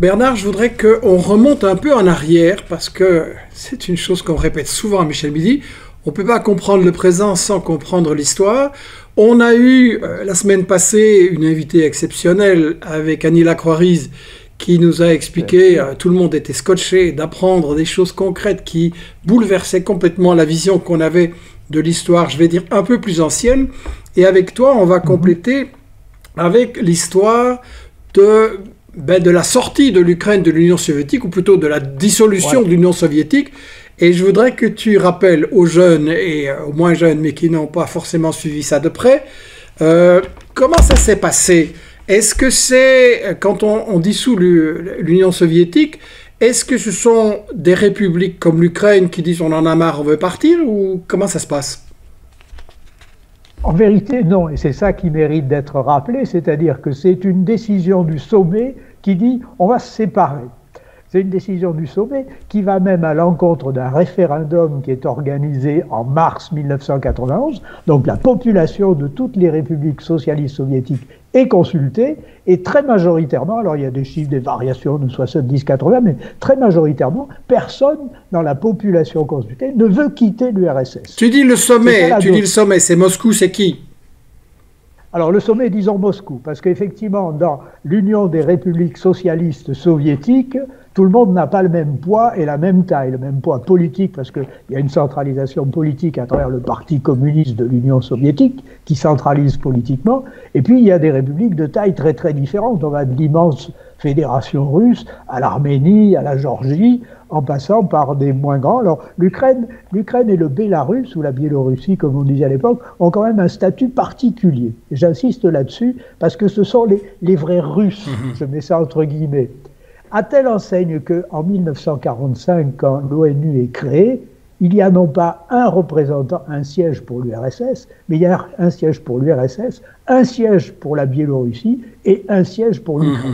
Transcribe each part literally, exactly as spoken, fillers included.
Bernard, je voudrais qu'on remonte un peu en arrière, parce que c'est une chose qu'on répète souvent à Michel Midi. On ne peut pas comprendre le présent sans comprendre l'histoire. On a eu euh, la semaine passée une invitée exceptionnelle avec Annie Lacroix-Rize qui nous a expliqué, euh, tout le monde était scotché d'apprendre des choses concrètes qui bouleversaient complètement la vision qu'on avait de l'histoire, je vais dire un peu plus ancienne. Et avec toi, on va compléter avec l'histoire de... Ben, de la sortie de l'Ukraine de l'Union soviétique, ou plutôt de la dissolution ouais. de l'Union soviétique. Et je voudrais que tu rappelles aux jeunes et euh, aux moins jeunes, mais qui n'ont pas forcément suivi ça de près, euh, comment ça s'est passé? Est-ce que c'est, quand on, on dissout l'Union soviétique, est-ce que ce sont des républiques comme l'Ukraine qui disent on en a marre, on veut partir, ou comment ça se passe? En vérité, non, et c'est ça qui mérite d'être rappelé, c'est-à-dire que c'est une décision du sommet qui dit on va se séparer. C'est une décision du sommet qui va même à l'encontre d'un référendum qui est organisé en mars mille neuf cent quatre-vingt-onze. Donc la population de toutes les républiques socialistes soviétiques est consultée, et très majoritairement, alors il y a des chiffres, des variations de soixante-dix à quatre-vingts, mais très majoritairement, personne dans la population consultée ne veut quitter l'U R S S. Tu dis le sommet, tu dis le sommet, c'est Moscou, c'est qui? Alors le sommet, disons Moscou, parce qu'effectivement, dans l'Union des républiques socialistes soviétiques, tout le monde n'a pas le même poids et la même taille, le même poids politique, parce qu'il y a une centralisation politique à travers le Parti communiste de l'Union soviétique, qui centralise politiquement, et puis il y a des républiques de taille très très différentes. On va de l'immense fédération russe à l'Arménie, à la Géorgie, en passant par des moins grands. Alors l'Ukraine, l'Ukraine et le Bélarus, ou la Biélorussie comme on disait à l'époque, ont quand même un statut particulier. J'insiste là-dessus parce que ce sont les, les vrais Russes, je mets ça entre guillemets. À telle enseigne qu'en mille neuf cent quarante-cinq, quand l'ONU est créée, il y a non pas un représentant, un siège pour l'U R S S, mais il y a un siège pour l'U R S S, un siège pour la Biélorussie et un siège pour l'Ukraine.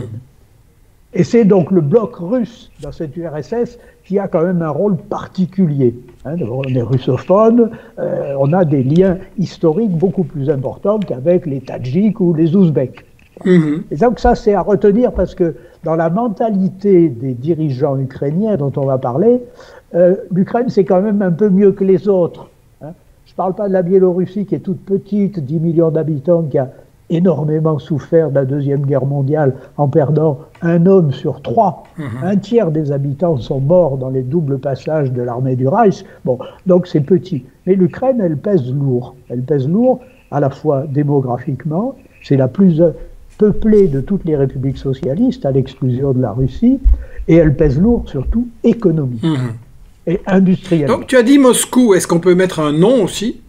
Et c'est donc le bloc russe dans cette U R S S qui a quand même un rôle particulier. Hein, on est russophone, euh, on a des liens historiques beaucoup plus importants qu'avec les Tadjiks ou les Ouzbeks. Mmh. Et donc ça, c'est à retenir parce que dans la mentalité des dirigeants ukrainiens dont on va parler, euh, l'Ukraine, c'est quand même un peu mieux que les autres. Hein. Je ne parle pas de la Biélorussie qui est toute petite, dix millions d'habitants, qui a énormément souffert de la Deuxième Guerre mondiale en perdant un homme sur trois. Mmh. Un tiers des habitants sont morts dans les doubles passages de l'armée du Reich. Bon, donc c'est petit. Mais l'Ukraine, elle pèse lourd. Elle pèse lourd à la fois démographiquement, c'est la plus peuplée de toutes les républiques socialistes, à l'exclusion de la Russie, et elle pèse lourd surtout économiquement mmh. et industriellement. Donc tu as dit Moscou, est-ce qu'on peut mettre un nom aussi?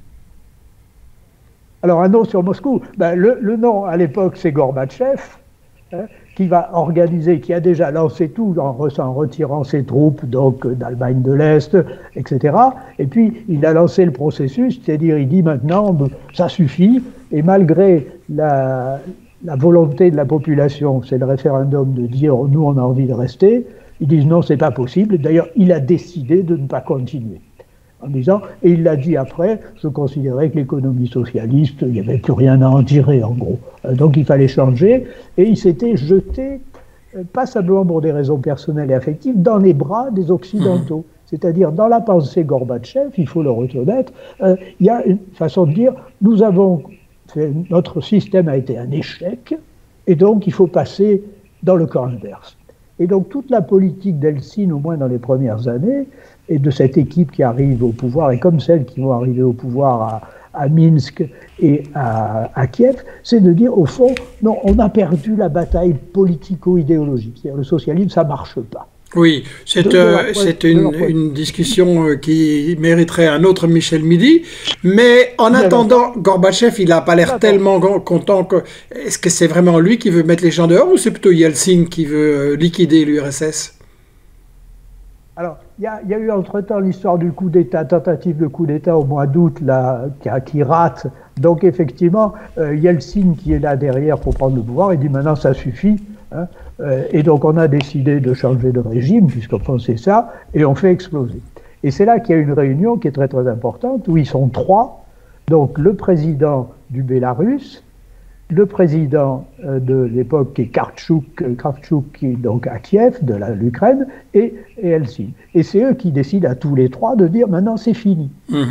Alors un nom sur Moscou, ben, le, le nom à l'époque c'est Gorbatchev, hein, qui va organiser, qui a déjà lancé tout en, en retirant ses troupes donc d'Allemagne de l'Est, et cetera. Et puis il a lancé le processus, c'est-à-dire il dit maintenant ça suffit, et malgré la la volonté de la population, c'est le référendum de dire « nous, on a envie de rester », ils disent « non, c'est pas possible ». D'ailleurs, il a décidé de ne pas continuer. En disant, et il l'a dit après, je considérais que l'économie socialiste, il n'y avait plus rien à en tirer, en gros. Donc il fallait changer, et il s'était jeté, pas simplement pour des raisons personnelles et affectives, dans les bras des Occidentaux. C'est-à-dire, dans la pensée Gorbatchev, il faut le reconnaître, euh, il y a une façon de dire « nous avons... notre système a été un échec, et donc il faut passer dans le camp inverse. » Et donc toute la politique d'Helsinki, au moins dans les premières années, et de cette équipe qui arrive au pouvoir, et comme celles qui vont arriver au pouvoir à, à Minsk et à, à Kiev, c'est de dire au fond, non, on a perdu la bataille politico-idéologique. C'est-à-dire le socialisme, ça ne marche pas. Oui, c'est euh, une, une discussion euh, qui mériterait un autre Michel Midi, mais en mais attendant, alors, Gorbatchev, il n'a pas l'air tellement content que... Est-ce que c'est vraiment lui qui veut mettre les gens dehors, ou c'est plutôt Yeltsin qui veut liquider l'U R S S? Alors, il y, y a eu entre-temps l'histoire du coup d'État, tentative de coup d'État au mois d'août, là, qui, qui rate. Donc effectivement, euh, Yeltsin qui est là derrière pour prendre le pouvoir, il dit maintenant ça suffit. Hein, euh, et donc on a décidé de changer de régime, puisqu'au fond c'est ça, et on fait exploser. Et c'est là qu'il y a une réunion qui est très très importante, où ils sont trois, donc le président du Bélarus, le président de l'époque qui est Kravchuk, Kravchuk qui est donc à Kiev, de l'Ukraine, et, et Helsinki. Et c'est eux qui décident à tous les trois de dire maintenant c'est fini. Mmh.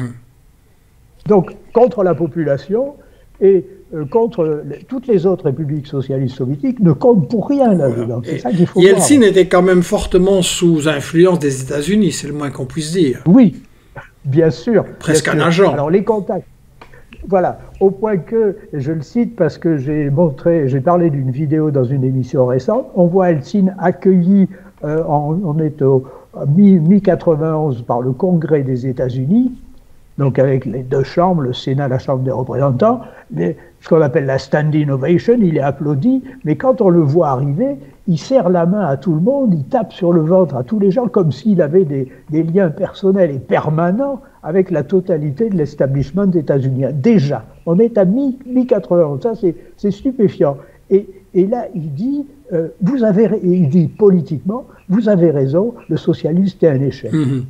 Donc contre la population et euh, contre les, toutes les autres républiques socialistes soviétiques ne comptent pour rien là-dedans. Voilà. C'est ça qu'il faut voir. Yeltsin était quand même fortement sous influence des États-Unis, c'est le moins qu'on puisse dire. Oui, bien sûr. Presque bien un sûr. agent. Alors les contacts. Voilà, au point que, je le cite parce que j'ai montré, j'ai parlé d'une vidéo dans une émission récente, on voit Helsinki accueilli, euh, en, on est au mi quatre-vingt-onze par le Congrès des États-Unis, donc avec les deux chambres, le Sénat, la Chambre des représentants, mais ce qu'on appelle la standing ovation, il est applaudi, mais quand on le voit arriver, il serre la main à tout le monde, il tape sur le ventre à tous les gens comme s'il avait des, des liens personnels et permanents avec la totalité de l'establishment états-unien. Déjà, on est à mi quatre-vingt-onze, ça c'est stupéfiant. Et, et là, il dit, euh, vous avez, il dit politiquement, vous avez raison, le socialisme est un échec. Mmh.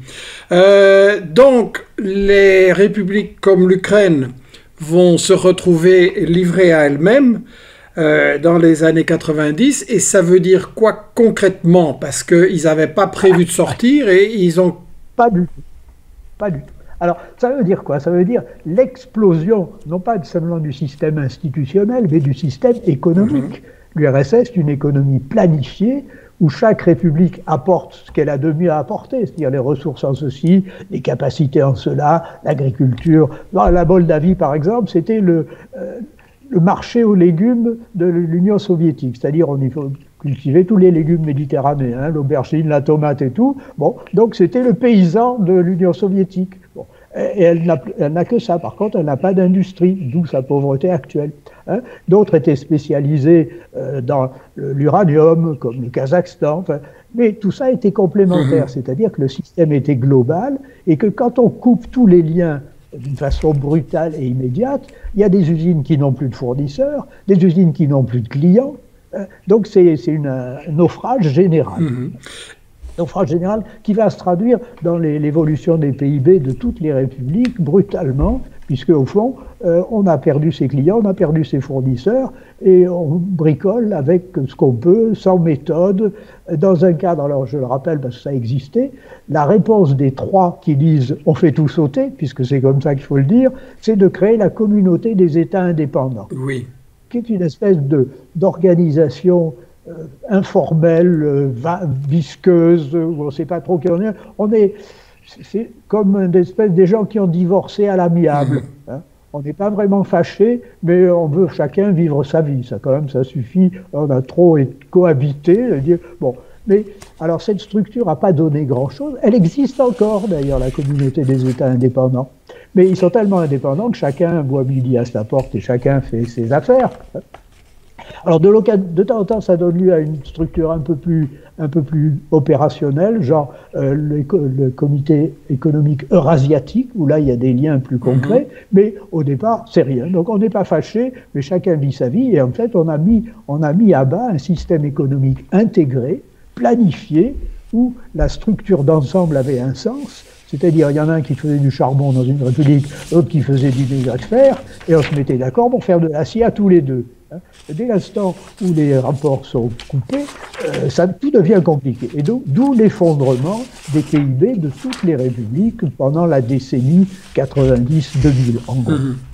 Euh, donc, les républiques comme l'Ukraine vont se retrouver livrées à elles-mêmes euh, dans les années quatre-vingt-dix, et ça veut dire quoi concrètement? Parce qu'ils n'avaient pas prévu de sortir et ils ont... Pas du tout. Pas du tout. Alors, ça veut dire quoi? Ça veut dire l'explosion, non pas seulement du système institutionnel, mais du système économique. Mmh. L'U R S S est une économie planifiée où chaque république apporte ce qu'elle a de mieux à apporter, c'est-à-dire les ressources en ceci, les capacités en cela, l'agriculture. La Moldavie, par exemple, c'était le, euh, le marché aux légumes de l'Union soviétique, c'est-à-dire on y faut cultiver tous les légumes méditerranéens, l'aubergine, la tomate et tout. Bon, donc c'était le paysan de l'Union soviétique. Bon. Et elle n'a que ça. Par contre, elle n'a pas d'industrie, d'où sa pauvreté actuelle. Hein. D'autres étaient spécialisés euh, dans l'uranium, comme le Kazakhstan. Enfin, mais tout ça était complémentaire, mmh. c'est-à-dire que le système était global et que quand on coupe tous les liens d'une façon brutale et immédiate, il y a des usines qui n'ont plus de fournisseurs, des usines qui n'ont plus de clients. Hein. Donc c'est un naufrage général. Mmh. naufrage général qui va se traduire dans l'évolution des P I B de toutes les républiques brutalement, puisque au fond, euh, on a perdu ses clients, on a perdu ses fournisseurs, et on bricole avec ce qu'on peut, sans méthode, dans un cadre, alors je le rappelle parce que ça existait, la réponse des trois qui disent « on fait tout sauter », puisque c'est comme ça qu'il faut le dire, c'est de créer la communauté des États indépendants, oui. qui est une espèce d'organisation Euh, informelle, euh, visqueuse, où on ne sait pas trop qui on est. On est, c'est comme une espèce des gens qui ont divorcé à l'amiable. Hein. On n'est pas vraiment fâchés, mais on veut chacun vivre sa vie. Ça, quand même, ça suffit. On a trop cohabité. Dire, bon. Mais alors, cette structure n'a pas donné grand-chose. Elle existe encore, d'ailleurs, la communauté des États indépendants. Mais ils sont tellement indépendants que chacun boit midi à sa porte et chacun fait ses affaires. Alors de, de temps en temps, ça donne lieu à une structure un peu plus, un peu plus opérationnelle, genre euh, le, le comité économique eurasiatique, où là il y a des liens plus concrets, mm-hmm. mais au départ, c'est rien. Donc on n'est pas fâché, mais chacun vit sa vie, et en fait on a mis, on a mis à bas un système économique intégré, planifié, où la structure d'ensemble avait un sens. C'est-à-dire, il y en a un qui faisait du charbon dans une république, l'autre qui faisait du dégât de fer, et on se mettait d'accord pour faire de l'acier à tous les deux. Dès l'instant où les rapports sont coupés, euh, ça, tout devient compliqué. Et donc, d'où l'effondrement des P I B de toutes les républiques pendant la décennie quatre-vingt-dix deux mille, en gros. Mmh.